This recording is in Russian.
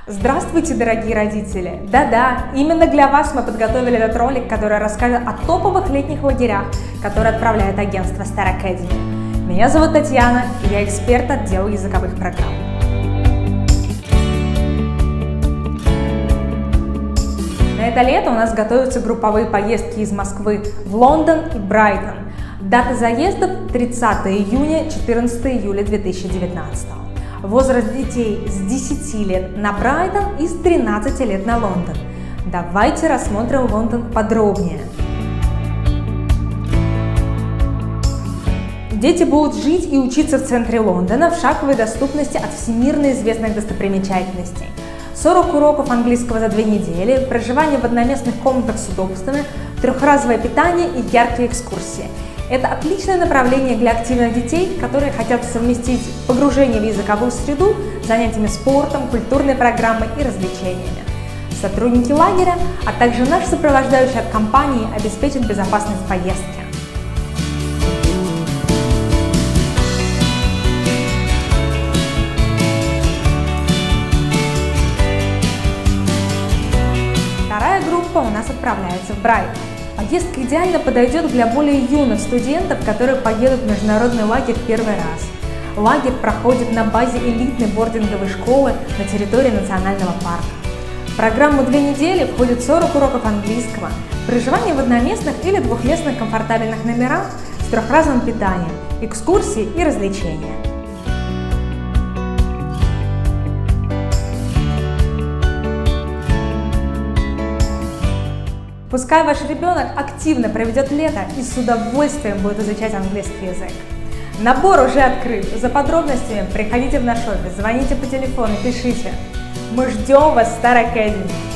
Здравствуйте, дорогие родители! Да-да, именно для вас мы подготовили этот ролик, который расскажет о топовых летних лагерях, которые отправляет агентство Star Academy. Меня зовут Татьяна, и я эксперт отдела языковых программ. На это лето у нас готовятся групповые поездки из Москвы в Лондон и Брайтон. Дата заездов 30 июня, 14 июля 2019. Возраст детей с 10 лет на Брайтон и с 13 лет на Лондон. Давайте рассмотрим Лондон подробнее. Дети будут жить и учиться в центре Лондона в шаговой доступности от всемирно известных достопримечательностей. 40 уроков английского за 2 недели, проживание в одноместных комнатах с удобствами, трехразовое питание и яркие экскурсии. Это отличное направление для активных детей, которые хотят совместить погружение в языковую среду с занятиями спортом, культурной программой и развлечениями. Сотрудники лагеря, а также наш сопровождающий от компании обеспечат безопасность поездки. Вторая группа у нас отправляется в Брайтон. Поездка идеально подойдет для более юных студентов, которые поедут в международный лагерь в первый раз. Лагерь проходит на базе элитной бординговой школы на территории национального парка. В программу 2 недели входит 40 уроков английского, проживание в одноместных или двухместных комфортабельных номерах с трехразовым питанием, экскурсии и развлечения. Пускай ваш ребенок активно проведет лето и с удовольствием будет изучать английский язык. Набор уже открыт. За подробностями приходите в наш офис, звоните по телефону, пишите. Мы ждем вас в Star Academy.